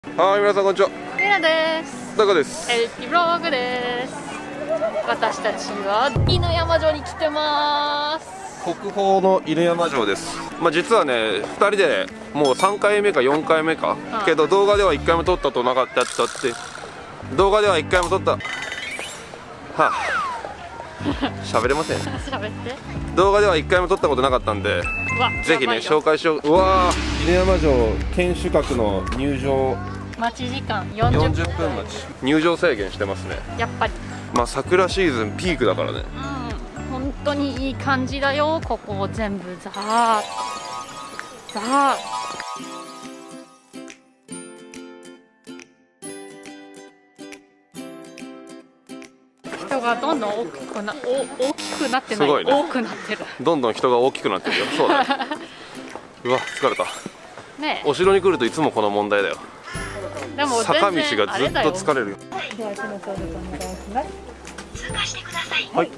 はい、皆さんこんにちは。 ミラです。 タカです。 エルピブログです。私たちは犬山城に来てます。 国宝の犬山城です。実はね、2人でもう3回目か4回目か、けど動画では1回も撮ったとなかったって、動画では1回も撮った。喋れません。 喋って。 動画では1回も撮ったことなかったんで、ぜひね紹介しよう。うわー、犬山城天守閣の入場待ち時間40分待ち。入場制限してますね。 やっぱり桜シーズンピークだからね。 本当にいい感じだよ。ここ全部ザーザー。人がどんどん大きくなってない、ね、多くなってる。 どんどん人が大きくなってるよ。そうだね。うわ、疲れたね。お城に来るといつもこの問題だよ。 でも坂道がずっと疲れるよ。 では、その登録お願いします。通過してください。 はい。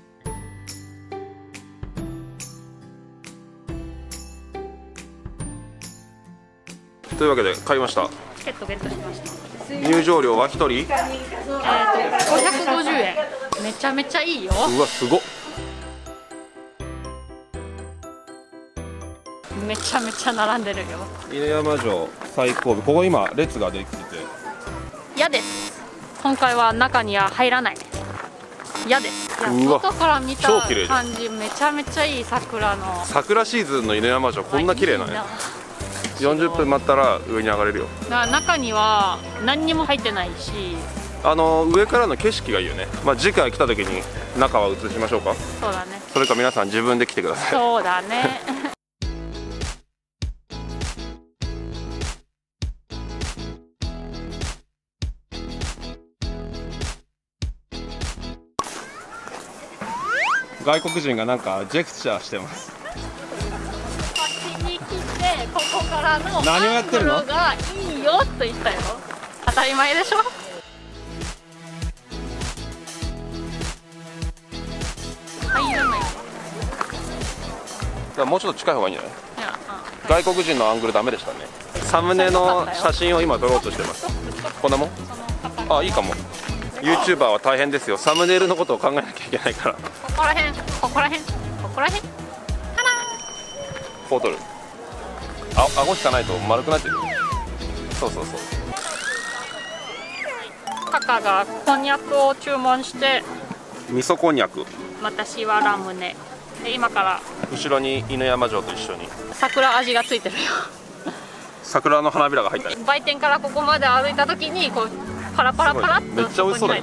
というわけで買いました。 チケットゲットしました。 入場料は1人 550円。めちゃめちゃいいよ。 うわ、すごっ。 めちゃめちゃ並んでるよ。 犬山城最後尾、ここ今列ができてて嫌です。今回は中には入らない。嫌です。外から見た感じめちゃめちゃいい。桜シーズンの犬山城こんな綺麗なね。40分待ったら上に上がれるよ。 中には何にも入ってないし、 上からの景色がいいよね。次回来た時に中は映しましょうか。 そうだね。 それか皆さん自分で来てください。 そうだね。 外国人がなんかジェスチャーしてます。 こっちに来て、ここからのアングルがいいよと言ったよ。当たり前でしょ。入らない。 もうちょっと近い方がいいんじゃない？外国人のアングルダメでしたね。サムネの写真を今撮ろうとしてます。こんなもん？あ、いいかも。YouTuber は大変ですよ。サムネイルのことを考えなきゃいけないから。 ここら辺。 こう撮る。顎引かないと丸くなってる。そう。 カカがこんにゃくを注文して、 味噌こんにゃく。 私はラムネ。で、今から後ろに犬山城と一緒に桜味がついてるよ。 桜の花びらが入ったね。 売店からここまで歩いた時にこうパラパラパラっと。 めっちゃ美味しそうだよ。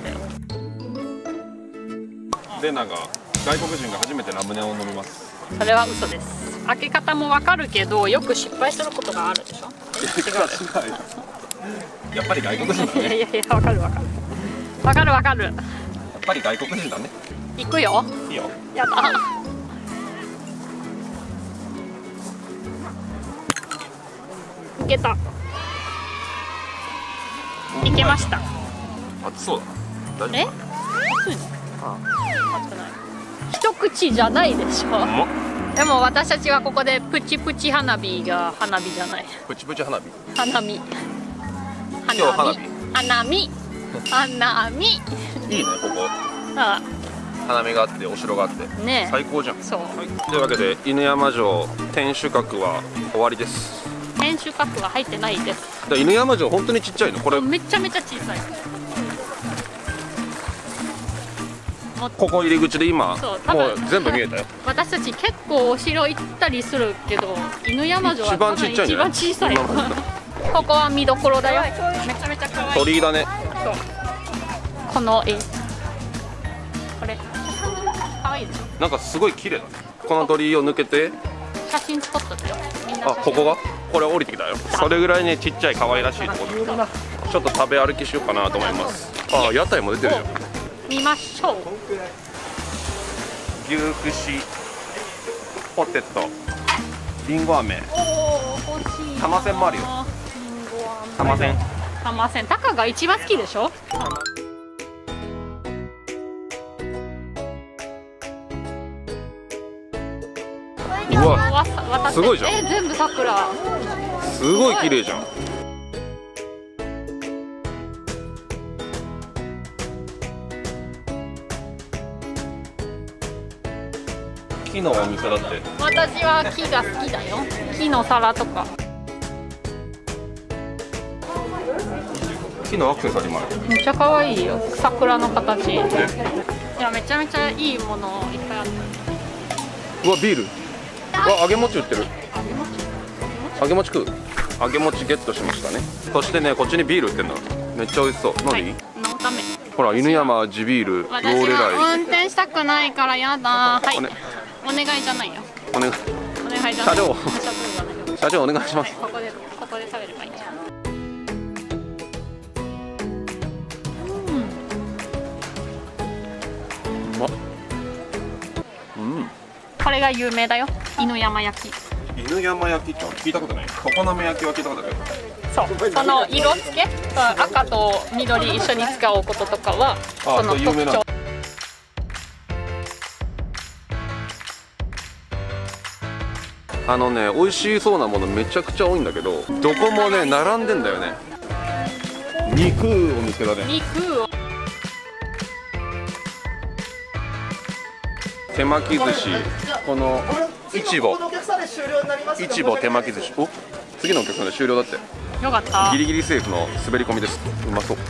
で、なんか外国人が初めてラムネを飲みます。 それは嘘です。開け方もわかるけど、よく失敗することがあるでしょ。 違う。やっぱり外国人だね。 いやわかる。やっぱり外国人だね。 行くよ。 いいよ。 やった。いけた。いけました。 熱そうだ。大丈夫？ 熱いの？熱くない。一口じゃないでしょ。でも私たちはここでプチプチ花火が花火じゃない。 プチプチ花火。 花見。 今日花火。 花見。 いいね、ここ。花見があってお城があってね、最高じゃん。そう。というわけで犬山城天守閣は終わりです。 天守閣は入ってないです。 犬山城本当にちっちゃいのこれ。 めちゃめちゃ小さい。 ここ入り口で今もう全部見えたよ。 私たち結構お城行ったりするけど、犬山城は一番ちっちゃいんじゃない？ 一番小さい。ここは見どころだよ。めちゃめちゃ可愛い。 鳥居だね。 そう。この絵。これ可愛いでしょ。 なんかすごい綺麗だね。この鳥居を抜けて写真スポットだよ。 ここがこれ降りてきたよ。それぐらいねちっちゃい可愛らしいところ。ちょっと食べ歩きしようかなと思います。屋台も出てるよ。 見ましょう。 牛串ポテトりんご飴。玉せんもあるよ。玉せん。 タカが一番好きでしょ。 うわ、すごいじゃん。 全部桜。 すごい綺麗じゃん。 木のお店だって。 私は木が好きだよ。木の皿とか。 木のアクセサリーもある。 めっちゃ可愛いよ。桜の形。いや、めちゃめちゃいいものいっぱいあった。 うわ、ビール。うわ、揚げ餅売ってる。揚げ餅食う。揚げ餅ゲットしましたね。そしてね、こっちにビール売ってんだ。めっちゃ美味しそう。飲んでいい？ 飲むため。 ほら、犬山地ビールロ私ーレラは運転したくないからやだ。はい。お願いじゃないよ。 イ。お願い。 お願いじゃない。 社長。 社社長お願いします。 ここで食べればいいんじゃん。 うまっ。うん。 これが有名だよ。犬山焼き。 犬山焼きって聞いたことない。常滑焼きは聞いたことあるけど。 そう。その色付け、赤と緑一緒に使うこととかはその特徴。 あのね、美味しそうなものめちゃくちゃ多いんだけど、どこもね並んでんだよね。肉を見つけたね。 肉を。 手巻き寿司、このいちぼ手巻き寿司。お、次のお客さんで終了だって。 よかった。 ギリギリセーフの滑り込みです。うまそう。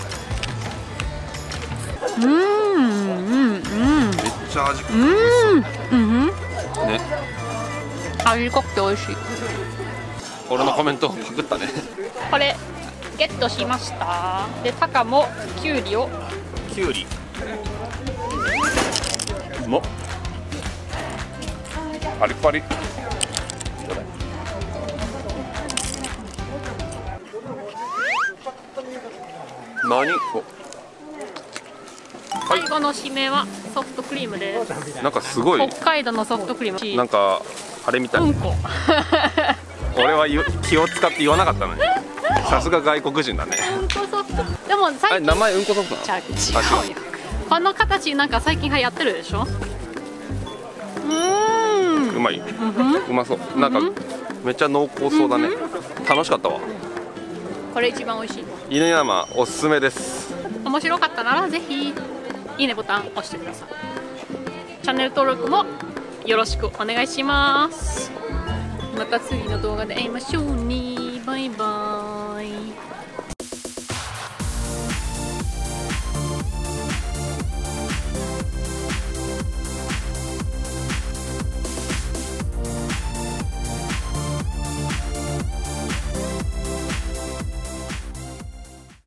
めっちゃ味濃くてね。 味濃くて美味しい。 俺のコメントをパクったね。 これゲットしました。で、タカもキュウリを。 キュウリ。うまっ。パリパリ。何？ 最後の締めはソフトクリームです。 なんかすごい。 北海道のソフトクリーム。 なんかあれみたい。 うんこ。 俺は気を使って言わなかったのに。さすが外国人だね。 うんこソフト。でも最近。 名前うんこソフトなの？ 違うよ。この形なんか最近流行ってるでしょ。 うまい。うまそう。なんかめっちゃ濃厚そうだね。楽しかったわ。 これ一番美味しい。 犬山おすすめです。 面白かったならぜひいいねボタン押してください。チャンネル登録もよろしくお願いします。また次の動画で会いましょうね。バイバイ。